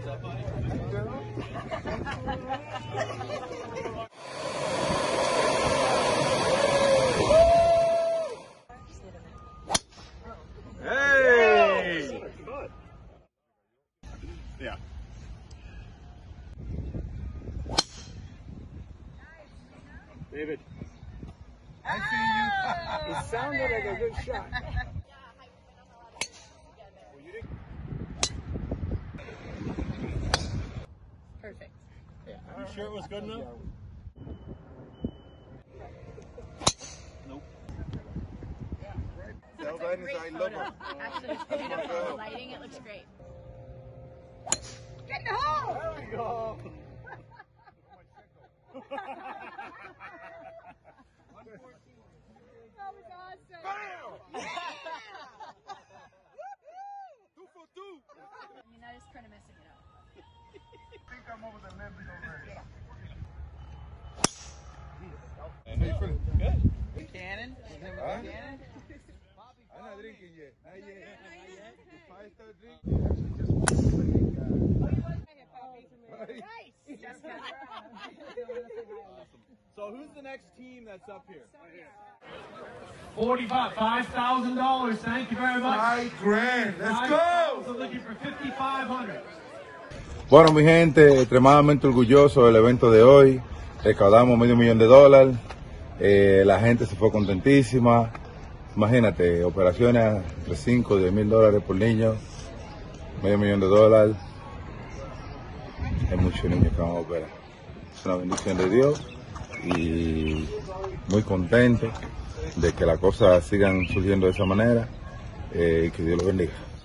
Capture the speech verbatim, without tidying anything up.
Hey! Yeah. David. I see you. It sounded like a good shot. Perfect. Yeah. Are you sure it was good enough? Nope. That's a great photo. Actually, it's beautiful. The lighting, it looks great. Get in the hole! There we go. That was awesome. Bam! Two for two. I mean, that is kind of messing it up. I think I'm over the limit already. How you feeling? Good. Cannon? Huh? Cannon? I'm not drinking yet. Not yet. Not yet. If I start drinking, Nice. Just kidding. So who's the next team that's up here? Forty-five, five thousand dollars. Thank you very much. five grand. Let's Five go. thousand, looking for fifty-five hundred. Bueno, mi gente, extremadamente orgulloso del evento de hoy. Recaudamos medio millón de dólares. Eh, la gente se fue contentísima. Imagínate, operaciones entre cinco y diez mil dólares por niño. Medio millón de dólares. Hay muchos niños que van a operar. Es una bendición de Dios y muy contento de que las cosas sigan surgiendo de esa manera eh, y que Dios los bendiga.